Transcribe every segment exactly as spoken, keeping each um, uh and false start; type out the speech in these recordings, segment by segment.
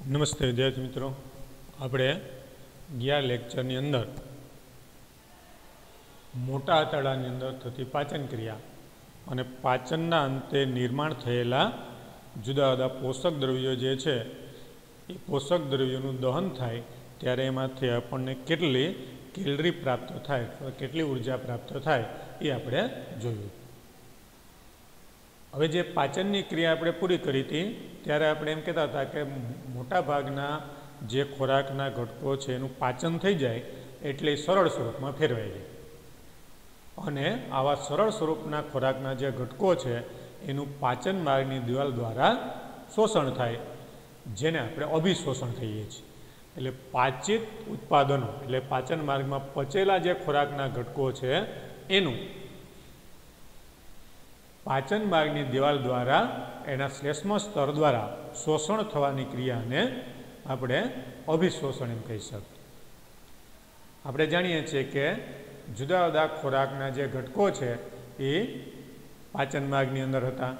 નમસ્તે વિદ્યાર્થી મિત્રો, આપણે ગયા લેક્ચરની અંદર મોટા આંતરડાની અંદર થતી પાચન ક્રિયા અને પાચનના અંતે નિર્માણ થયેલા જુદા જુદા પોષક દ્રવ્યો જે છે એ પોષક દ્રવ્યોનું દહન થાય ત્યારે એમાંથી આપણને કેટલી કેલરી પ્રાપ્ત થાય અથવા કેટલી ઉર્જા પ્રાપ્ત થાય એ આપણે જોયું. હવે જે પાચનની ક્રિયા આપણે પૂરી કરી હતી ત્યારે આપણે એમ કહેતા હતા કે મોટા ભાગના જે ખોરાકના ઘટકો છે એનું પાચન થઈ જાય એટલે સરળ સ્વરૂપમાં ફેરવાઈ જાય અને આવા સરળ સ્વરૂપના ખોરાકના જે ઘટકો છે એનું પાચન માર્ગની દિવાલ દ્વારા શોષણ થાય, જેને આપણે અભિશોષણ કહીએ છીએ. એટલે પાચિત ઉત્પાદનો એટલે પાચન માર્ગમાં પચેલા જે ખોરાકના ઘટકો છે એનું પાચન માર્ગની દિવાલ દ્વારા એના શ્લેષ્મ સ્તર દ્વારા શોષણ થવાની ક્રિયાને આપણે અભિશોષણ એમ કહી શકીએ. આપણે જાણીએ છીએ કે જુદા જુદા ખોરાકના જે ઘટકો છે એ પાચન માર્ગની અંદર હતા,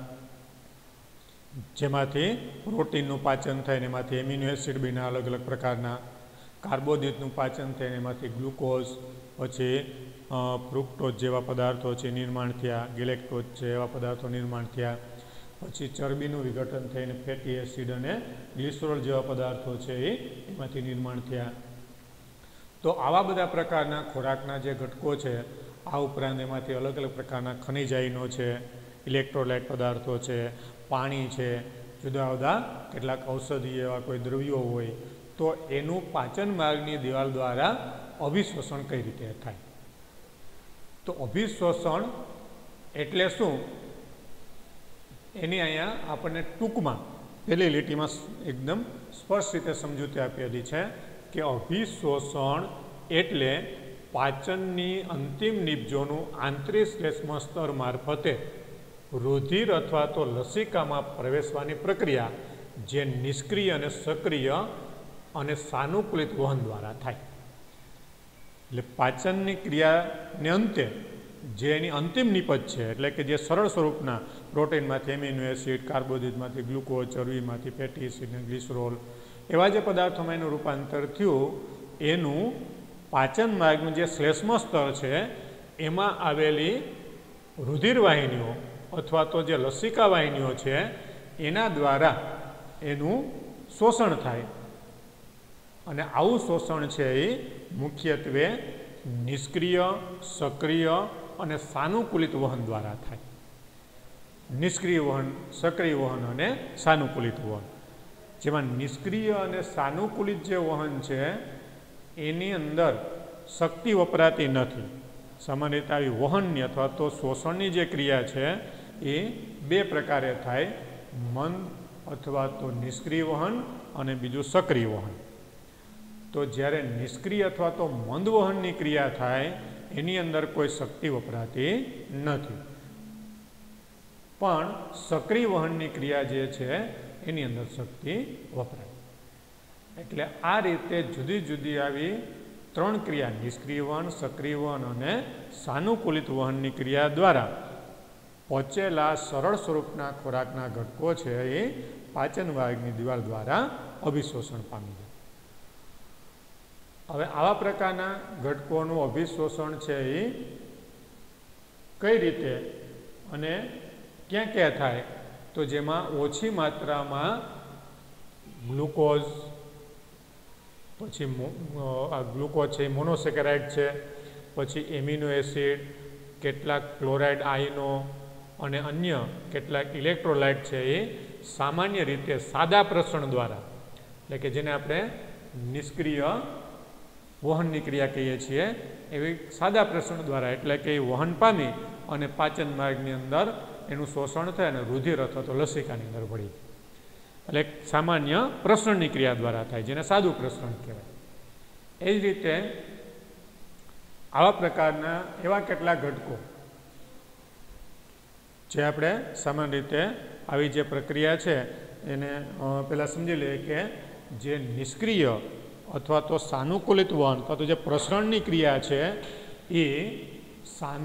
જેમાંથી પ્રોટીનનું પાચન થઈને એમાંથી એમિનો એસિડ બન્યા અલગ અલગ પ્રકારના, કાર્બોદિતનું પાચન થઈને એમાંથી ગ્લુકોઝ, પછી ફ્રુક્ટોઝ જેવા પદાર્થો છે નિર્માણ થયા, ગેલેક્ટોઝ છે એવા પદાર્થો નિર્માણ થયા, પછી ચરબીનું વિઘટન થઈને ફેટી એસિડ અને ગ્લિસરોલ જેવા પદાર્થો છે એ એમાંથી નિર્માણ થયા. તો આવા બધા પ્રકારના ખોરાકના જે ઘટકો છે, આ ઉપરાંત એમાંથી અલગ અલગ પ્રકારના ખનિજ આયનો છે, ઇલેક્ટ્રોલાઇટ પદાર્થો છે, પાણી છે, જુદા જુદા કેટલાક ઔષધીય એવા કોઈ દ્રવ્યો હોય, તો એનું પાચન માર્ગની દિવાલ દ્વારા અભિશોષણ કઈ રીતે થાય. તો અભિશોષણ એટલે શું એની અહીંયા આપણને ટૂંકમાં પહેલી લીટીમાં એકદમ સ્પષ્ટ રીતે સમજૂતી આપેલી છે કે અભિશોષણ એટલે પાચનની અંતિમ નિપજોનું આંતરિક શ્લેષ્મ સ્તર મારફતે રુધિર અથવા તો લસિકામાં પ્રવેશવાની પ્રક્રિયા જે નિષ્ક્રિય અને સક્રિય અને સાનુકૂલિત વહન દ્વારા થાય. એટલે પાચનની ક્રિયાને અંતે જે એની અંતિમ નિપજ છે, એટલે કે જે સરળ સ્વરૂપના પ્રોટીનમાંથી એમિનો એસિડ, કાર્બોદિતમાંથી ગ્લુકોઝ, ચરબીમાંથી ફેટી એસિડ અને ગ્લિસરોલ એવા જે પદાર્થોમાં એનું રૂપાંતર થયું, એનું પાચન માર્ગનું જે શ્લેષ્મ સ્તર છે એમાં આવેલી રુધિર વાહિનીઓ અથવા તો જે લસિકા વાહિનીઓ છે એના દ્વારા એનું શોષણ થાય. અને આવું શોષણ છે એ મુખ્યત્વે નિષ્ક્રિય, સક્રિય અને સાનુકૂલિત વહન દ્વારા થાય. નિષ્ક્રિય વહન, સક્રિય વહન અને સાનુકૂલિત વહન. જેમાં નિષ્ક્રિય અને સાનુકૂલિત જે વહન છે એની અંદર શક્તિ વપરાતી નથી. સામાન્ય રીતે આવી વહનની અથવા તો શોષણની જે ક્રિયા છે એ બે પ્રકારે થાય, મંદ અથવા તો નિષ્ક્રિય વહન અને બીજું સક્રિય વહન. તો જ્યારે નિષ્ક્રિય અથવા તો મંદ વહનની ક્રિયા થાય એની અંદર કોઈ શક્તિ વપરાતી નથી, પણ સક્રિય વહનની ક્રિયા જે છે એની અંદર શક્તિ વપરાય. એટલે આ રીતે જુદી જુદી આવી ત્રણ ક્રિયા, નિષ્ક્રિય વહન, સક્રિય વહન અને સાનુકૂલિત વહનની ક્રિયા દ્વારા પચેલા સરળ સ્વરૂપના ખોરાકના ઘટકો છે એ પાચન માર્ગની દિવાલ દ્વારા અભિશોષણ પામી જાય. હવે આવા પ્રકારના ઘટકોનું અભિશોષણ છે એ કઈ રીતે અને ક્યાં ક્યાં થાય, તો જેમાં ઓછી માત્રામાં ગ્લુકોઝ, પછી ગ્લુકોઝ છે મોનોસેકેરાઇડ છે, પછી એમિનો એસિડ, કેટલાક ક્લોરાઇડ આયનો અને અન્ય કેટલાક ઇલેક્ટ્રોલાઇટ છે એ સામાન્ય રીતે સાદા પ્રસરણ દ્વારા, એટલે કે જેને આપણે નિષ્ક્રિય વહનની ક્રિયા કહીએ છીએ, એવી સાદા પ્રસરણ દ્વારા એટલે કે વહન પામી અને પાચન માર્ગની અંદર એનું શોષણ થાય અને રુધિર અથવા તો લસિકાની અંદર ભળી જાય. એટલે સામાન્ય પ્રસરણની ક્રિયા દ્વારા થાય, જેને સાદું પ્રસરણ કહેવાય. એ જ રીતે આવા પ્રકારના એવા કેટલાક ઘટકો જે આપણે સામાન્ય રીતે આવી જે પ્રક્રિયા છે એને પહેલાં સમજી લઈએ કે જે નિષ્ક્રિય અથવા તો સાનુકૂલિત વહન અથવા તો જે પ્રસરણની ક્રિયા છે એ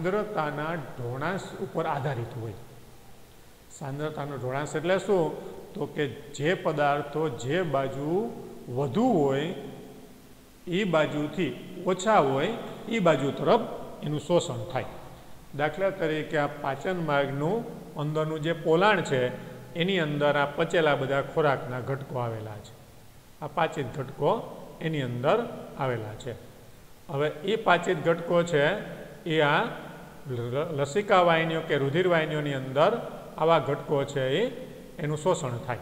સાંદ્રતાના ઢોળાંશ ઉપર આધારિત હોય. સાંદ્રતાનો ઢોળાંશ એટલે શું? તો કે જે પદાર્થો જે બાજુ વધુ હોય એ બાજુથી ઓછા હોય એ બાજુ તરફ એનું શોષણ થાય. દાખલા તરીકે આ પાચન માર્ગનું અંદરનું જે પોલાણ છે એની અંદર આ પચેલા બધા ખોરાકના ઘટકો આવેલા છે. આ પાચિત ઘટકો એની અંદર આવેલા છે. હવે એ પાચિત ઘટકો છે એ આ લસિકા વાહિનીઓ કે રુધિર વાહિનીઓની અંદર આવા ઘટકો છે એ એનું શોષણ થાય.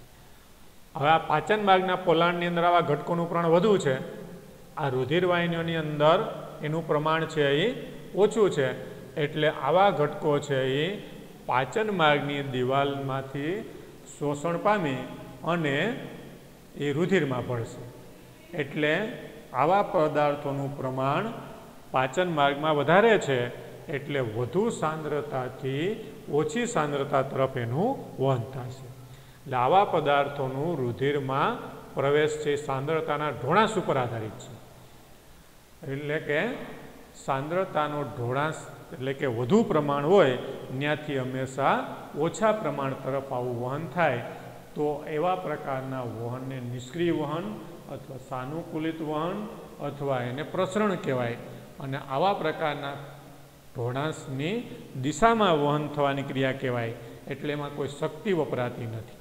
હવે આ પાચન માર્ગના પોલાણની અંદર આવા ઘટકોનું પ્રમાણ વધુ છે. આ રુધિર વાહિનીઓની અંદર એનું પ્રમાણ છે એ ઓછું છે. એટલે આવા ઘટકો છે એ પાચન માર્ગની દિવાલમાંથી શોષણ પામી અને એ રુધિરમાં ભળશે. એટલે આવા પદાર્થોનું પ્રમાણ પાચન માર્ગમાં વધારે છે. એટલે વધુ સાંદ્રતાથી ઓછી સાંદ્રતા તરફ એનું વહન થશે. એટલે આવા પદાર્થોનું રુધિરમાં પ્રવેશ છે સાંદ્રતાના ઢોળાંશ ઉપર આધારિત છે. એટલે કે સાંદ્રતાનો ઢોળાંશ એટલે કે વધુ પ્રમાણ હોય ત્યાંથી હંમેશા ઓછા પ્રમાણ તરફ આવું વહન થાય. તો એવા પ્રકારના વહનને નિષ્ક્રિય વહન અથવા સાનુકૂલિત વહન અથવા એને પ્રસરણ કહેવાય. અને આવા પ્રકારના ઢોળાંશની દિશામાં વહન થવાની ક્રિયા કહેવાય. એટલે એમાં કોઈ શક્તિ વપરાતી નથી.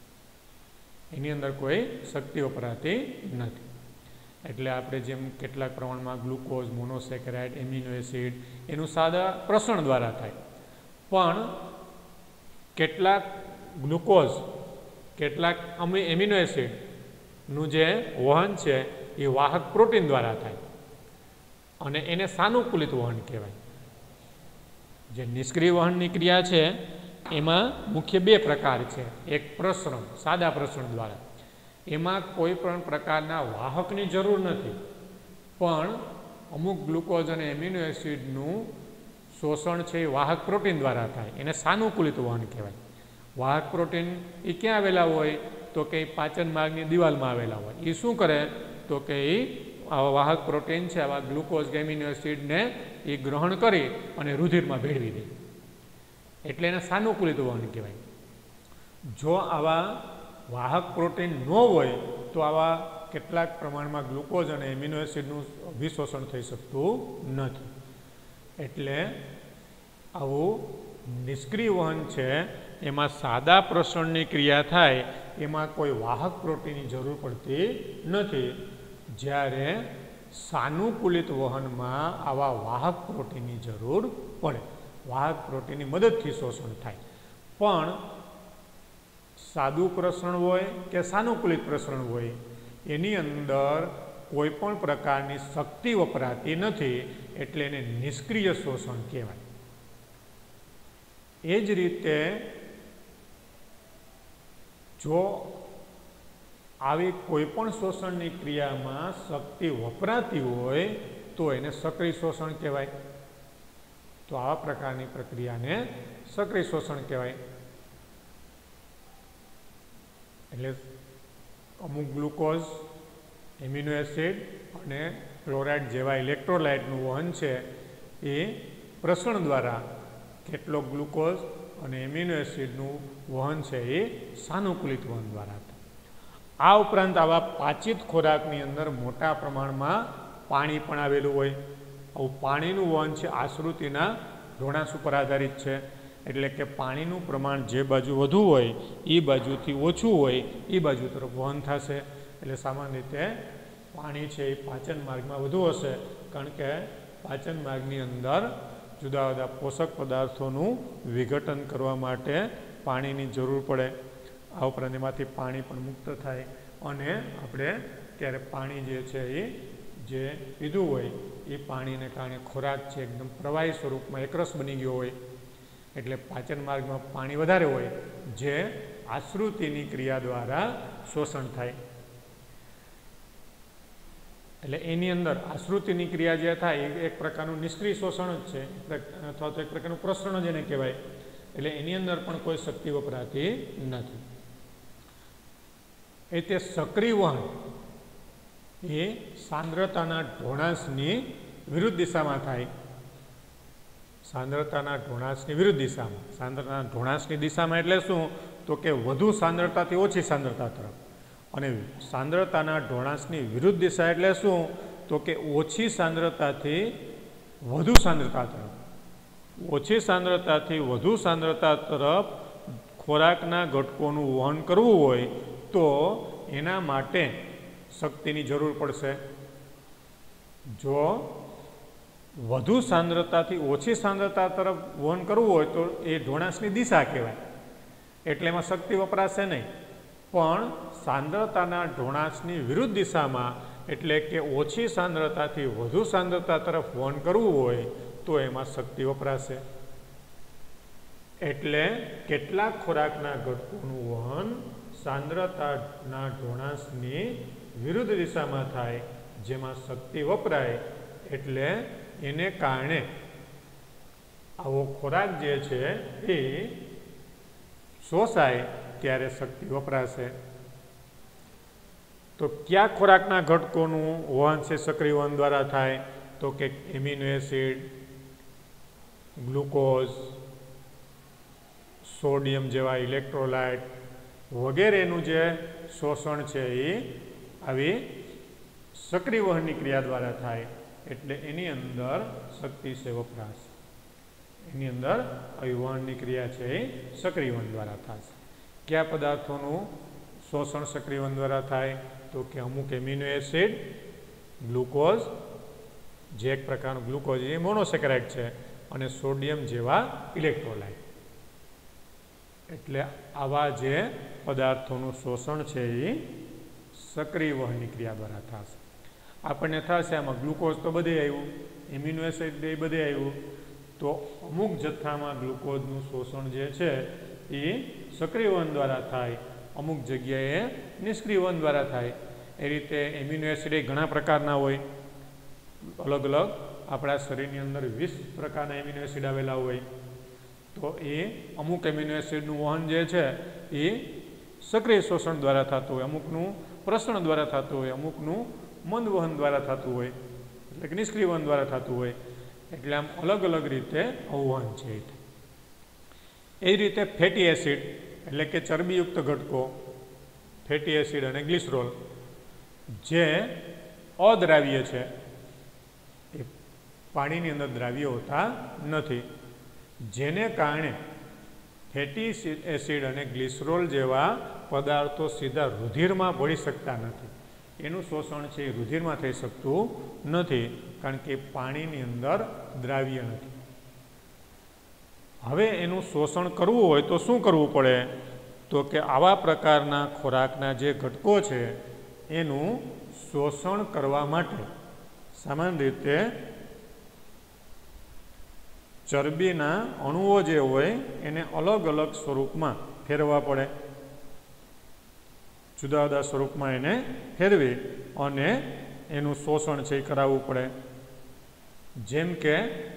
એની અંદર કોઈ શક્તિ વપરાતી નથી. એટલે આપણે જેમ કેટલાક પ્રમાણમાં ગ્લુકોઝ, મોનોસેકેરાઇડ, એમિનો એસિડ એનું સાદા પ્રસરણ દ્વારા થાય. પણ કેટલાક ગ્લુકોઝ, કેટલાક એમિનો એસિડનું જે વહન છે એ વાહક પ્રોટીન દ્વારા થાય અને એને સાનુકૂલિત વહન કહેવાય. જે નિષ્ક્રિય વહનની ક્રિયા છે એમાં મુખ્ય બે પ્રકાર છે. એક પ્રસરણ, સાદા પ્રસરણ દ્વારા. એમાં કોઈ પણ પ્રકારના વાહકની જરૂર નથી, પણ અમુક ગ્લુકોઝ અને એમિનો એસિડનું શોષણ છે એ વાહક પ્રોટીન દ્વારા થાય. એને સાનુકૂલિત વહન કહેવાય. વાહક પ્રોટીન એ ક્યાં આવેલા હોય? તો કે એ પાચન માર્ગની દિવાલમાં આવેલા હોય. એ શું કરે? તો કે એ આવા વાહક પ્રોટીન છે, આવા ગ્લુકોઝ કે એમિનો એસિડને એ ગ્રહણ કરી અને રુધિરમાં ભેળવી દે. એટલે એને સાનુકૂલિત વહન કહેવાય. જો આવા વાહક પ્રોટીન ન હોય તો આવા કેટલાક પ્રમાણમાં ગ્લુકોઝ અને એમિનો એસિડનું અભિશોષણ થઈ શકતું નથી. એટલે આવું નિષ્ક્રિય વહન છે એમાં સાદા પ્રસરણની ક્રિયા થાય, એમાં કોઈ વાહક પ્રોટીનની જરૂર પડતી નથી. જ્યારે સાનુકૂલિત વહનમાં આવા વાહક પ્રોટીનની જરૂર પડે. વાહક પ્રોટીનની મદદથી શોષણ થાય. પણ સાદું પ્રસરણ હોય કે સાનુકૂલિત પ્રસરણ હોય એની અંદર કોઈ પણ પ્રકારની શક્તિ વપરાતી નથી. એટલે એને નિષ્ક્રિય શોષણ કહેવાય. એ જ રીતે જો આવી કોઈ પણ શોષણની ક્રિયામાં શક્તિ વપરાતી હોય તો એને સક્રિય શોષણ કહેવાય. તો આવા પ્રકારની પ્રક્રિયાને સક્રિય શોષણ કહેવાય. એટલે અમુક ગ્લુકોઝ, એમિનો એસિડ અને ક્લોરાઇડ જેવા ઇલેક્ટ્રોલાઇટનું વહન છે એ પ્રસરણ દ્વારા, કેટલોક ગ્લુકોઝ અને એમિનો એસિડનું વહન છે એ સાનુકૂલિત વહન દ્વારા. આ ઉપરાંત આવા પાચિત ખોરાકની અંદર મોટા પ્રમાણમાં પાણી પણ આવેલું હોય. આવું પાણીનું વહન છે આશ્રુતિના ઢોળાંશ ઉપર આધારિત છે. એટલે કે પાણીનું પ્રમાણ જે બાજુ વધુ હોય એ બાજુથી ઓછું હોય એ બાજુ તરફ વહન થશે. એટલે સામાન્ય રીતે પાણી છે એ પાચન માર્ગમાં વધુ હશે, કારણ કે પાચન માર્ગની અંદર જુદા જુદા પોષક પદાર્થોનું વિઘટન કરવા માટે પાણીની જરૂર પડે. આ ઉપરાંત એમાંથી પાણી પણ મુક્ત થાય અને આપણે ત્યારે પાણી જે છે એ જે પીધું હોય એ પાણીને કારણે ખોરાક છે એકદમ પ્રવાહી સ્વરૂપમાં એકરસ બની ગયો હોય. એટલે પાચન માર્ગમાં પાણી વધારે હોય, જે આશ્રુતિની ક્રિયા દ્વારા શોષણ થાય. એટલે એની અંદર આશ્રુતિની ક્રિયા જે થાય એ એક પ્રકારનું નિષ્ક્રિય શોષણ જ છે, અથવા તો એક પ્રકારનું પ્રસરણ જ એને કહેવાય. એટલે એની અંદર પણ કોઈ શક્તિ વપરાતી નથી. એ તે સક્રિય વહન એ સાંદ્રતાના ઢોળાંશની વિરુદ્ધ દિશામાં થાય. સાંદ્રતાના ઢોળાંશની વિરુદ્ધ દિશામાં. સાંદ્રતાના ઢોળાંશની દિશામાં એટલે શું? તો કે વધુ સાંદ્રતાથી ઓછી સાંદ્રતા તરફ। અને સાંદ્રતાના ઢોળાંશની વિરુદ્ધ દિશા એટલે શું? તો કે ઓછી સાંદ્રતાથી વધુ સાંદ્રતા તરફ। ઓછી સાંદ્રતાથી વધુ સાંદ્રતા તરફ ખોરાકના ઘટકોનું વહન કરવું હોય તો એના માટે શક્તિની જરૂર પડશે। જો વધુ સાંદ્રતાથી ઓછી સાંદ્રતા તરફ વહન કરવું હોય તો એ ઢોળાંશની દિશા કહેવાય, એટલે એમાં શક્તિ વપરાશે નહીં। પણ સાંદ્રતાના ઢોળાંશની વિરુદ્ધ દિશામાં એટલે કે ઓછી સાંદ્રતાથી વધુ સાંદ્રતા તરફ વહન કરવું હોય તો એમાં શક્તિ વપરાશે। એટલે કેટલાક ખોરાકના ઘટકોનું વહન સાંદ્રતાના ઢોળાંશની વિરુદ્ધ દિશામાં થાય, જેમાં શક્તિ વપરાય, એટલે એને કારણે આવો ખોરાક જે છે એ શોષાય ત્યારે શક્તિ વપરાશે। તો કયા ખોરાકના ઘટકોનું વહન છે સક્રિય વહન દ્વારા થાય? તો કે એમિનો એસિડ, ગ્લુકોઝ, સોડિયમ જેવા ઇલેક્ટ્રોલાઇટ વગેરેનું જે શોષણ છે એ આવી સક્રિય વહનની ક્રિયા દ્વારા થાય, એટલે એની અંદર શક્તિ છે વપરાશ। એની અંદર આવી વહનની ક્રિયા છે એ સક્રિય વહન દ્વારા થશે। કયા પદાર્થોનું શોષણ સક્રિય વહન દ્વારા થાય? તો કે અમુક એમિનો એસિડ, ગ્લુકોઝ જે એક પ્રકારનું ગ્લુકોઝ એ મોનોસેકેરાઇડ છે, અને સોડિયમ જેવા ઇલેક્ટ્રોલાઇટ। એટલે આવા જે પદાર્થોનું શોષણ છે એ સક્રિય વહનની ક્રિયા દ્વારા થશે। આપણને થશે આમાં ગ્લુકોઝ તો બધે આવ્યું, એમિનો એસિડ એ બધે આવ્યું, તો અમુક જથ્થામાં ગ્લુકોઝનું શોષણ જે છે એ સક્રિય વહન દ્વારા થાય, અમુક જગ્યાએ નિષ્ક્રિય વહન દ્વારા થાય। એ રીતે એમિનો એસિડ એ ઘણા પ્રકારના હોય, અલગ અલગ આપણા શરીરની અંદર વીસ પ્રકારના એમિનો એસિડ આવેલા હોય, તો એ અમુક એમિનો એસિડનું વહન જે છે એ સક્રિય શોષણ દ્વારા થતું હોય, અમુકનું પ્રસરણ દ્વારા થતું હોય, અમુકનું મંદ વહન દ્વારા થતું હોય, એટલે કે નિષ્ક્રિય વહન દ્વારા થતું હોય। એટલે આમ અલગ અલગ રીતે વહન છે। એ રીતે ફેટી એસિડ એટલે કે ચરબીયુક્ત ઘટકો, ફેટી એસિડ અને ગ્લિસરોલ જે અદ્રાવ્ય છે, એ પાણીની અંદર દ્રાવ્ય હોતા નથી, જેને કારણે ફેટી એસિડ અને ગ્લિસરોલ જેવા પદાર્થો સીધા રુધિરમાં ભળી શકતા નથી। એનું શોષણ છે એ રુધિરમાં થઈ શકતું નથી, કારણ કે પાણીની અંદર દ્રાવ્ય નથી। હવે એનું શોષણ કરવું હોય તો શું કરવું પડે? તો કે આવા પ્રકારના ખોરાકના જે ઘટકો છે એનું શોષણ કરવા માટે સામાન્ય રીતે ચરબીના અણુઓ જે હોય એને અલગ અલગ સ્વરૂપમાં ફેરવવા પડે, જુદા જુદા સ્વરૂપમાં એને ફેરવી અને એનું શોષણ છે એ કરાવવું પડે। જેમ કે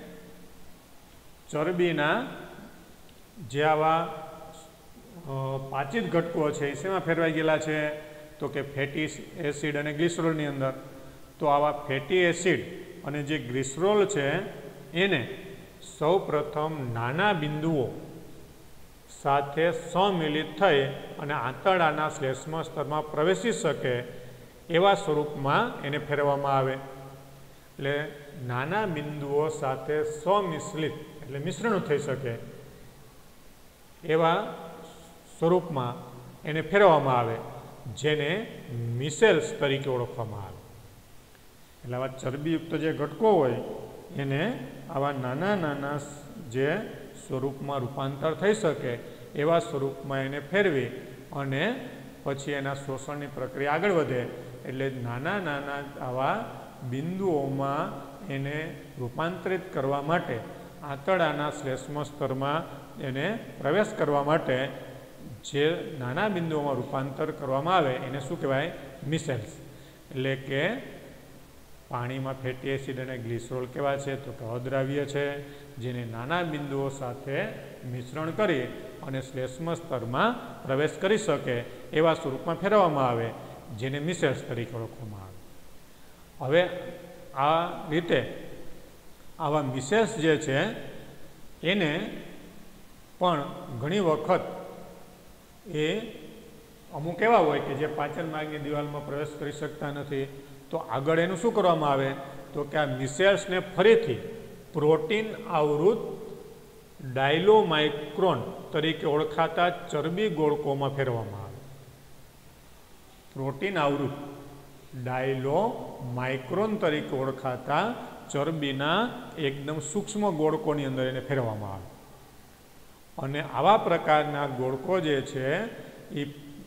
ચરબીના જે આવા પાચિત ઘટકો છે એ શેમાં ફેરવાઈ ગયેલા છે? તો કે ફેટી એસિડ અને ગ્લિસરોલની અંદર। તો આવા ફેટી એસિડ અને જે ગ્લિસરોલ છે એને સૌ પ્રથમ નાના બિંદુઓ સાથે સંમિલિત થઈ અને આંતરડાના શ્લેષ્મ સ્તરમાં પ્રવેશી શકે એવા સ્વરૂપમાં એને ફેરવવામાં આવે। એટલે નાના બિંદુઓ સાથે સંમિશ્રિત એટલે મિશ્રણ થઈ શકે એવા સ્વરૂપમાં એને ફેરવવામાં આવે, જેને મિસેલ્સ તરીકે ઓળખવામાં આવે। એટલે આવા ચરબીયુક્ત જે ઘટકો હોય એને આવા નાના નાના જે સ્વરૂપમાં રૂપાંતર થઈ શકે એવા સ્વરૂપમાં એને ફેરવી અને પછી એના શોષણની પ્રક્રિયા આગળ વધે। એટલે નાના નાના આવા બિંદુઓમાં એને રૂપાંતરિત કરવા માટે આંતરડાના શ્લેષ્મ સ્તરમાં એને પ્રવેશ કરવા માટે જે નાના બિંદુઓમાં રૂપાંતર કરવામાં આવે એને શું કહેવાય? મિસેલ્સ। એટલે કે પાણીમાં ફેટી એસિડ અને ગ્લિસરોલ કેવા છે? તો કે અદ્રાવ્ય છે, જેને નાના બિંદુઓ સાથે મિશ્રણ કરી અને શ્લેષ્મ સ્તરમાં પ્રવેશ કરી શકે એવા સ્વરૂપમાં ફેરવવામાં આવે, જેને મિસેલ્સ તરીકે ઓળખવામાં આવે। હવે આ રીતે આવા મિસેલ્સ જે છે એને પણ ઘણી વખત એ અમુક એવા હોય કે જે પાચન માર્ગની દિવાલમાં પ્રવેશ કરી શકતા નથી. તો આગળ એનું શું કરવામાં આવે તો કે આ મિસેલ્સને ફરીથી પ્રોટીન આવૃત ડાયલોમાઇક્રોન તરીકે ઓળખાતા ચરબી ગોળકોમાં ફેરવવામાં આવે. પ્રોટીન આવૃત ડાયલોમાઇક્રોન તરીકે ઓળખાતા ચરબીના એકદમ સૂક્ષ્મ ગોળકોની અંદર એને ફેરવવામાં આવે. અને આવા પ્રકારના ગોળકો જે છે એ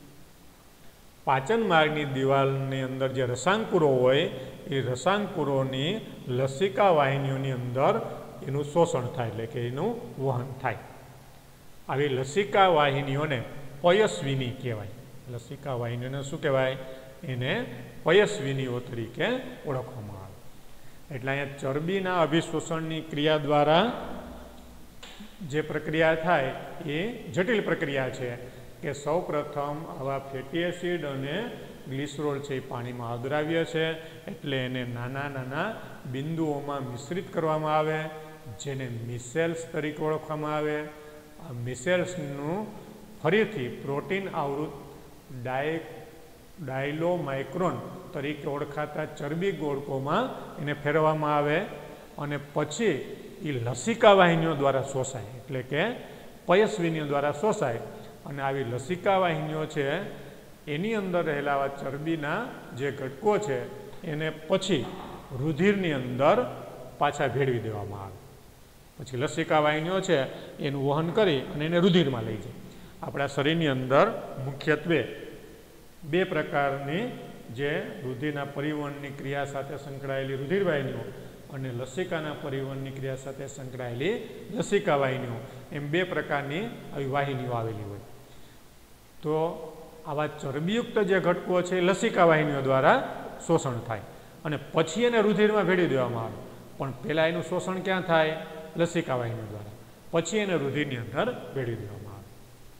પાચન માર્ગની દિવાલની અંદર જે રસાંકુરો હોય એ રસાંકુરોની લસિકા વાહિનીઓની અંદર એનું શોષણ થાય, એટલે કે એનું વહન થાય. આવી લસિકા વાહિનીઓને પયસ્વિની કહેવાય. લસિકા વાહિનીઓને શું કહેવાય? એને પયસ્વિનીઓ તરીકે ઓળખવામાં આવે. એટલે અહીંયા ચરબીના અભિશોષણની ક્રિયા દ્વારા જે પ્રક્રિયા થાય એ જટિલ પ્રક્રિયા છે કે સૌ પ્રથમ આવા ફેટી એસિડ અને ગ્લિસરોલ છે એ પાણીમાં અદ્રાવ્ય છે, એટલે એને નાના નાના બિંદુઓમાં મિશ્રિત કરવામાં આવે, જેને મિસેલ્સ તરીકે ઓળખવામાં આવે. આ મિસેલ્સનું ફરીથી પ્રોટીન આવૃત ડાય ડાયલોમાઇક્રોન તરીકે ઓળખાતા ચરબી ગોળકોમાં એને ફેરવવામાં આવે અને પછી એ લસિકા વાહિનીઓ દ્વારા શોષાય, એટલે કે પયસ્વિનીઓ દ્વારા શોષાય. અને આવી લસિકા વાહિનીઓ છે એની અંદર રહેલા આવા ચરબીના જે ઘટકો છે એને પછી રુધિરની અંદર પાછા ભેળવી દેવામાં આવે. પછી લસિકા વાહિનીઓ છે એનું વહન કરી અને એને રુધિરમાં લઈ જાય. આપણા શરીરની અંદર મુખ્યત્વે બે પ્રકારની જે રુધિરના પરિવહનની ક્રિયા સાથે સંકળાયેલી રુધિર વાહિનીઓ અને લસિકાના પરિવહનની ક્રિયા સાથે સંકળાયેલી લસિકા વાહિનીઓ, એમ બે પ્રકારની આવી વાહિનીઓ આવેલી હોય. તો આવા ચરબીયુક્ત જે ઘટકો છે એ લસિકા વાહિનીઓ દ્વારા શોષણ થાય અને પછી એને રુધિરમાં ભેળવી દેવામાં આવે. પણ પહેલાં એનું શોષણ ક્યાં થાય? લસિકા વાહિનીઓ દ્વારા. પછી એને રુધિરની અંદર ભેળવી દેવામાં આવે.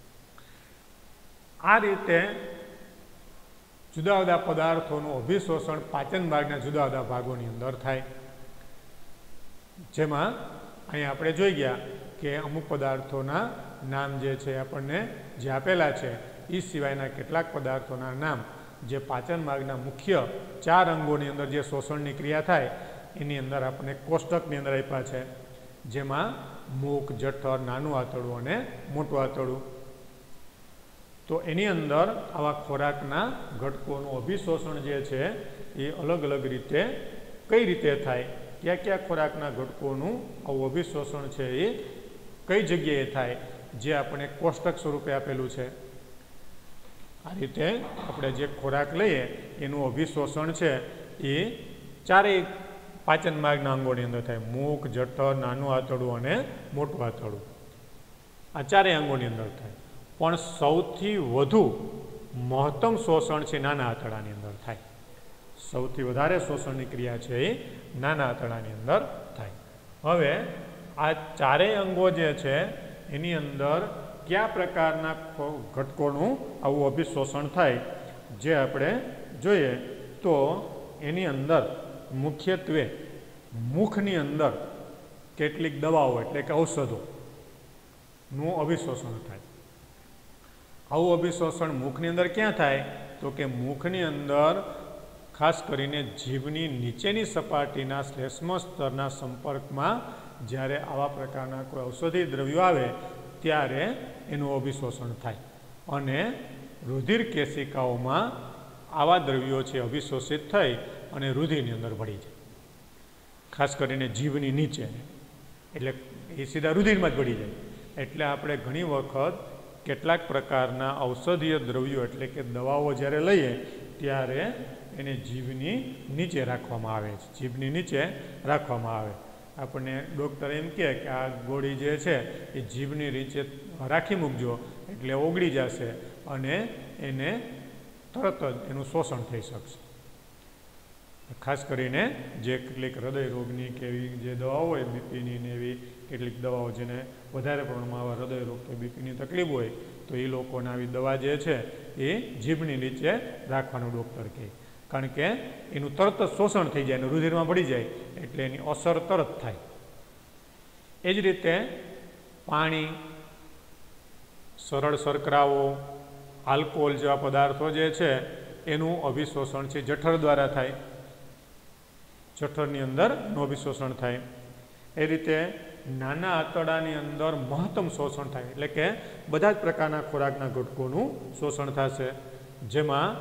આ રીતે જુદા જુદા પદાર્થોનું અભિશોષણ પાચન માર્ગના જુદા જુદા ભાગોની અંદર થાય. જેમાં અહીંયા આપણે જોઈ ગયા કે અમુક પદાર્થોના નામ જે છે આપણને જે આપેલા છે એ સિવાયના કેટલાક પદાર્થોના નામ જે પાચન માર્ગના મુખ્ય ચાર અંગોની અંદર જે શોષણની ક્રિયા થાય એની અંદર આપણને કોષ્ટકની અંદર આપ્યા છે. જેમાં મુખ, જઠર, નાનું આંતરડું અને મોટું આંતરડું. તો એની અંદર આવા ખોરાકના ઘટકોનું અભિશોષણ જે છે એ અલગ અલગ રીતે કઈ રીતે થાય, કયા કયા ખોરાકના ઘટકોનું આવું અભિશોષણ છે એ કઈ જગ્યાએ થાય, જે આપણે કોષ્ટક સ્વરૂપે આપેલું છે. આ રીતે આપણે જે ખોરાક લઈએ એનું અભિશોષણ છે એ ચારેય પાચન માર્ગના અંગોની અંદર થાય. મુખ, જઠર, નાનું આંતરડું અને મોટું આંતરડું, આ ચારેય અંગોની અંદર થાય. પણ સૌથી વધુ મહત્તમ શોષણ છે નાના આંતરડાની અંદર થાય. સૌથી વધારે શોષણની ક્રિયા છે એ નાના આંતરડાની અંદર થાય. હવે આ ચારેય અંગો જે છે એની અંદર કયા પ્રકારના ઘટકોનું આવું અભિશોષણ થાય જે આપણે જોઈએ તો એની અંદર મુખ્યત્વે મુખની અંદર કેટલીક દવાઓ એટલે કે ઔષધોનું અભિશોષણ થાય. આવું અભિશોષણ મુખની અંદર ક્યાં થાય તો કે મુખની અંદર ખાસ કરીને જીભની નીચેની સપાટીના શ્લેષ્મ સ્તરના સંપર્કમાં જ્યારે આવા પ્રકારના કોઈ ઔષધિ દ્રવ્યો આવે ત્યારે એનું અભિશોષણ થાય અને રુધિર કેશિકાઓમાં આવા દ્રવ્યો છે અભિશોષિત થઈ અને રુધિરની અંદર ભળી જાય. ખાસ કરીને જીભની નીચે, એટલે એ સીધા રુધિરમાં જ ભળી જાય. એટલે આપણે ઘણી વખત કેટલાક પ્રકારના ઔષધીય દ્રવ્યો એટલે કે દવાઓ જ્યારે લઈએ ત્યારે એને જીભની નીચે રાખવામાં આવે છે. જીભની નીચે રાખવામાં આવે. આપણને ડૉક્ટર એમ કહે કે આ ગોળી જે છે એ જીભની નીચે રાખી મૂકજો એટલે ઓગળી જશે અને એને તરત જ એનું શોષણ થઈ શકશે. ખાસ કરીને જે કેટલીક હૃદય રોગની કે એવી જે દવાઓ હોય બીપીની ને એવી કેટલીક દવાઓ જેને વધારે પ્રમાણમાં આવા હૃદય રોગ કે બીપીની તકલીફ હોય તો એ લોકોને આવી દવા જે છે એ જીભની નીચે રાખવાનું ડૉક્ટર કહે. કારણ કે એનું તરત જ શોષણ થઈ જાય અને રુધિરમાં ભળી જાય એટલે એની અસર તરત થાય. એ જ રીતે પાણી, સરળ શર્કરાઓ આલ્કોહોલ જેવા પદાર્થો જે છે એનું અભિશોષણ છે જઠર દ્વારા થાય, જઠરની અંદર એનું અભિશોષણ થાય। એ રીતે નાના આંતરડાની અંદર મહત્તમ શોષણ થાય, એટલે કે બધા જ પ્રકારના ખોરાકના ઘટકોનું શોષણ થશે, જેમાં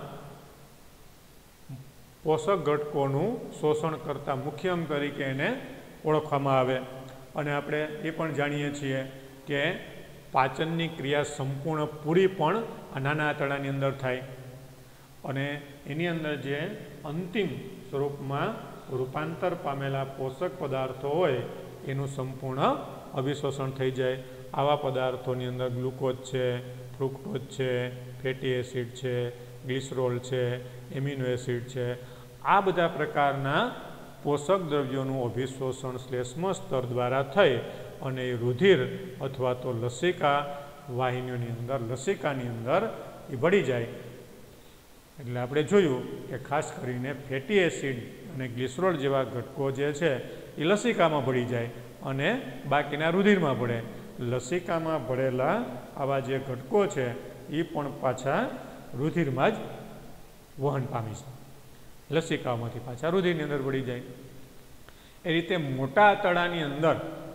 પોષક ઘટકોનું શોષણ કરતા મુખ્ય અંગ તરીકે એને ઓળખવામાં આવે। અને આપણે એ પણ જાણીએ છીએ કે પાચનની ક્રિયા સંપૂર્ણ પૂરી પણ આ નાના આંતરડાની અંદર થાય અને એની અંદર જે અંતિમ સ્વરૂપમાં રૂપાંતર પામેલા પોષક પદાર્થો હોય એનું સંપૂર્ણ અભિશોષણ થઈ જાય। આવા પદાર્થોની અંદર ગ્લુકોઝ છે, ફ્રુક્ટોઝ છે, ફેટી એસિડ છે, ગ્લિસરોલ છે, એમિનો એસિડ છે, આ બધા પ્રકારના પોષક દ્રવ્યોનું અભિશોષણ શ્લેષ્મ સ્તર દ્વારા થઈ અને એ રુધિર અથવા તો લસિકા વાહિનીઓની અંદર લસિકાની અંદર એ ભળી જાય। એટલે આપણે જોયું કે ખાસ કરીને ફેટી એસિડ અને ગ્લિસરોલ જેવા ઘટકો જે છે એ લસિકામાં ભળી જાય અને બાકીના રુધિરમાં ભળે। લસિકામાં ભળેલા આવા જે ઘટકો છે એ પણ પાછા રુધિરમાં જ વહન પામી છે, લસિકાઓમાંથી પાછા રુધિરની અંદર ભળી જાય। એ રીતે મોટા આંતરડાની અંદર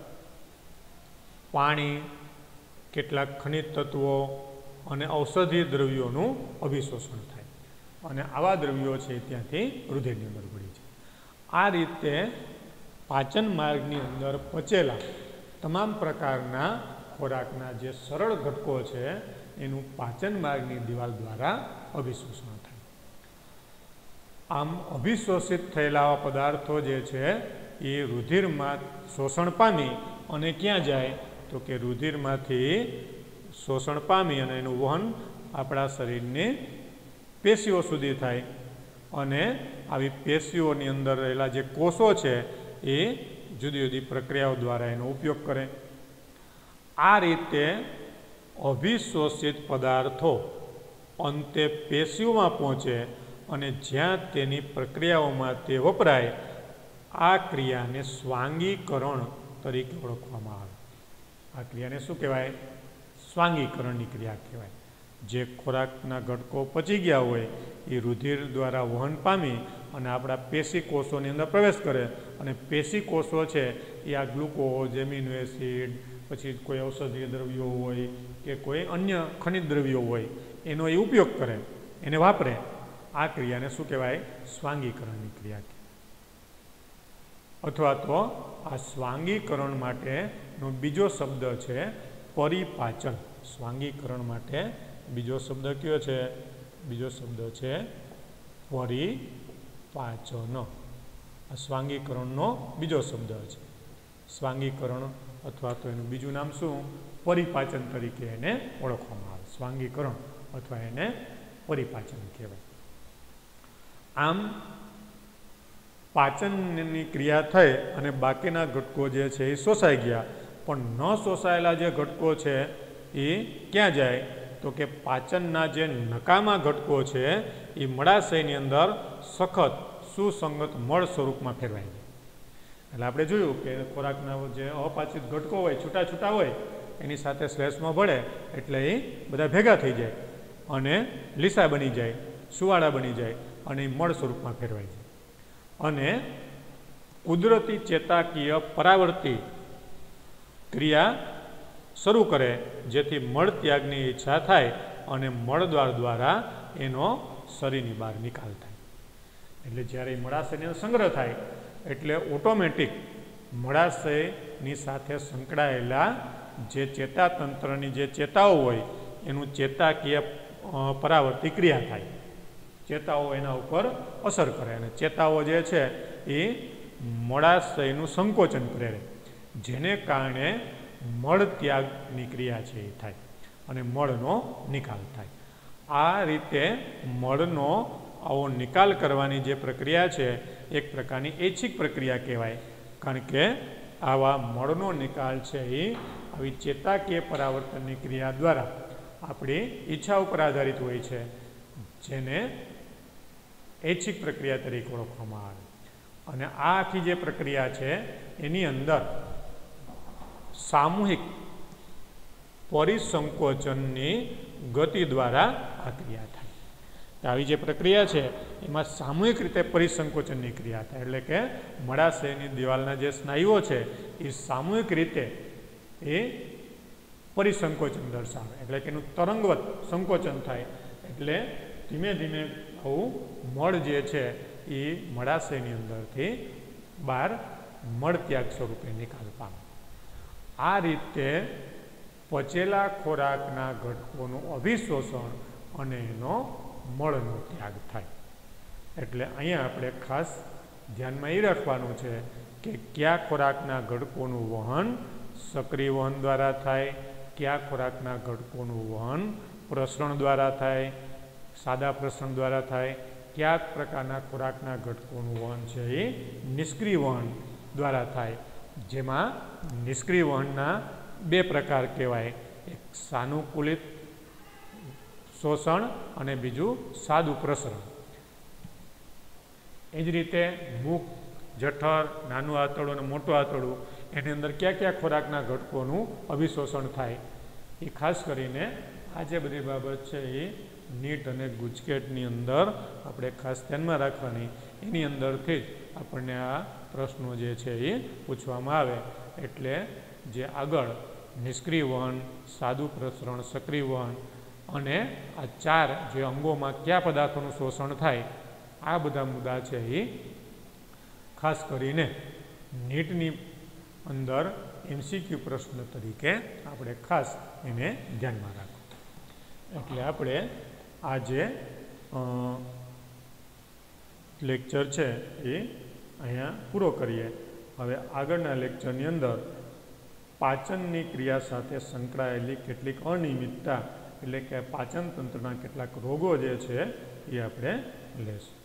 પાણી, કેટલાક ખનિજ તત્વો અને ઔષધીય દ્રવ્યોનું અભિશોષણ થાય અને આવા દ્રવ્યો છે ત્યાંથી રુધિરની અંદર ભળી જાય। આ રીતે પાચન માર્ગની અંદર પચેલા તમામ પ્રકારના ખોરાકના જે સરળ ઘટકો છે એનું પાચન માર્ગની દિવાલ દ્વારા અભિશોષણ થાય। આમ અભિશોષિત થયેલા પદાર્થો જે છે એ રુધિરમાં શોષણ પામી અને ક્યાં જાય તો કે રુધિરમાંથી શોષણ પામી અને એનું વહન આપણા શરીરની પેશીઓ સુધી થાય અને આવી પેશીઓની અંદર રહેલા જે કોષો છે એ જુદી જુદી પ્રક્રિયાઓ દ્વારા એનો ઉપયોગ કરે। આ રીતે અભિશોષિત પદાર્થો અંતે પેશીઓમાં પહોંચે અને જ્યાં તેની પ્રક્રિયાઓમાં તે વપરાય આ ક્રિયાને સ્વાંગીકરણ તરીકે ઓળખવામાં આવે। આ ક્રિયાને શું કહેવાય? સ્વાંગીકરણની ક્રિયા કહેવાય। જે ખોરાકના ઘટકો પચી ગયા હોય એ રુધિર દ્વારા વહન પામી અને આપણા પેશી કોષોની અંદર પ્રવેશ કરે અને પેશી કોષો છે એ આ ગ્લુકોઝ, એમિનો એસિડ, પછી કોઈ ઔષધીય દ્રવ્યો હોય કે કોઈ અન્ય ખનિજ દ્રવ્યો હોય એનો એ ઉપયોગ કરે, એને વાપરે। આ ક્રિયાને શું કહેવાય? સ્વાંગીકરણની ક્રિયા કહેવાય। અથવા તો આ સ્વાંગીકરણ માટેનો બીજો શબ્દ છે પરિપાચન। સ્વાંગીકરણ માટે બીજો શબ્દ કયો છે? બીજો શબ્દ છે પરિપાચન। આ સ્વાંગીકરણનો બીજો શબ્દ છે। સ્વાંગીકરણ અથવા તો એનું બીજું નામ શું? પરિપાચન તરીકે એને ઓળખવામાં આવે। સ્વાંગીકરણ અથવા એને પરિપાચન કહેવાય। આમ પાચનની ક્રિયા થઈ અને બાકીના ઘટકો જે છે એ શોષાઈ ગયા, પણ ન શોષાયેલા જે ઘટકો છે એ ક્યાં જાય તો કે પાચનના જે નકામા ઘટકો છે એ મળાશયની અંદર સખત સુસંગત મળ સ્વરૂપમાં ફેરવાઈ જાય। એટલે આપણે જોયું કે ખોરાકના જે અપાચિત ઘટકો હોય, છૂટા છૂટા હોય, એની સાથે શ્લેષ્મમાં ભળે એટલે એ બધા ભેગા થઈ જાય અને લીસા બની જાય, સુવાળા બની જાય અને એ મળ સ્વરૂપમાં ફેરવાઈ જાય અને કુદરતી ચેતાકીય પરાવર્તી ક્રિયા શરૂ કરે, જેથી મળ ત્યાગની ઈચ્છા થાય અને મળદ્વાર દ્વારા એનો શરીરની બહાર નિકાલ થાય। એટલે જ્યારે મળાશયની અંદર સંગ્રહ થાય એટલે ઓટોમેટિક મળાશયની સાથે સંકળાયેલા જે ચેતાતંત્રની જે ચેતાઓ હોય એનું ચેતાકીય પરાવર્તી ક્રિયા થાય, ચેતાઓ એના ઉપર અસર કરે અને ચેતાઓ જે છે એ મળાશયનું સંકોચન પ્રેરે, જેને કારણે મળ ત્યાગની ક્રિયા છે એ થાય અને મળનો નિકાલ થાય। આ રીતે મળનો આવો નિકાલ કરવાની જે પ્રક્રિયા છે એક પ્રકારની ઐચ્છિક પ્રક્રિયા કહેવાય, કારણ કે આવા મળનો નિકાલ છે એ આવી ચેતાકીય પરાવર્તનની ક્રિયા દ્વારા આપણી ઈચ્છા ઉપર આધારિત હોય છે, જેને ઐચ્છિક પ્રક્રિયા તરીકે ઓળખવામાં આવે। અને આ આખી જે પ્રક્રિયા છે એની અંદર સામૂહિક પરિસંકોચનની ગતિ દ્વારા આ ક્રિયા થાય. તો આવી જે પ્રક્રિયા છે એમાં સામૂહિક રીતે પરિસંકોચનની ક્રિયા થાય, એટલે કે મળાશયની દિવાલના જે સ્નાયુઓ છે એ સામૂહિક રીતે એ પરિસંકોચન દર્શાવે, એટલે કે એનું તરંગવત સંકોચન થાય. એટલે ધીમે ધીમે આવું મળ જે છે એ મળાશયની અંદરથી બહાર મળત્યાગ સ્વરૂપે નિકાલ પામે. આ રીતે પચેલા ખોરાકના ઘટકોનું અભિશોષણ અને એનો મળનો ત્યાગ થાય. એટલે અહીંયા આપણે ખાસ ધ્યાનમાં એ રાખવાનું છે કે કયા ખોરાકના ઘટકોનું વહન સક્રિય વહન દ્વારા થાય, કયા ખોરાકના ઘટકોનું વહન પ્રસરણ દ્વારા થાય, સાદા પ્રસરણ દ્વારા થાય, કયા પ્રકારના ખોરાકના ઘટકોનું વહન છે એ નિષ્ક્રિય વહન દ્વારા થાય. જેમાં નિષ્ક્રિય વહનના બે પ્રકાર કહેવાય, એક સાનુકૂલિત શોષણ અને બીજું સાદું પ્રસરણ. એ જ રીતે મુખ, જઠર, નાનું આંતરડું અને મોટું આંતરડું એની અંદર કયા કયા ખોરાકના ઘટકોનું અભિશોષણ થાય એ ખાસ કરીને આ જે બધી બાબત છે એ નીટ અને ગુજકેટની અંદર આપણે ખાસ ધ્યાનમાં રાખવાની. એની અંદરથી જ આપણને આ પ્રશ્નો જે છે એ પૂછવામાં આવે. એટલે જે આગળ નિષ્ક્રિય વહન, સાદું પ્રસરણ, સક્રિય વહન અને આ ચાર જે અંગોમાં કયા પદાર્થોનું શોષણ થાય, આ બધા મુદ્દા છે એ ખાસ કરીને નીટની અંદર એમસીક્યુ પ્રશ્ન તરીકે આપણે ખાસ એને ધ્યાનમાં રાખવું. એટલે આપણે આ જે લેક્ચર છે એ અહીંયા પૂરો કરીએ. હવે આગળના લેક્ચરની અંદર પાચનની ક્રિયા સાથે સંકળાયેલી કેટલીક અનિયમિતતા, એટલે કે પાચન તંત્રના કેટલાક રોગો જે છે એ આપણે લેશું.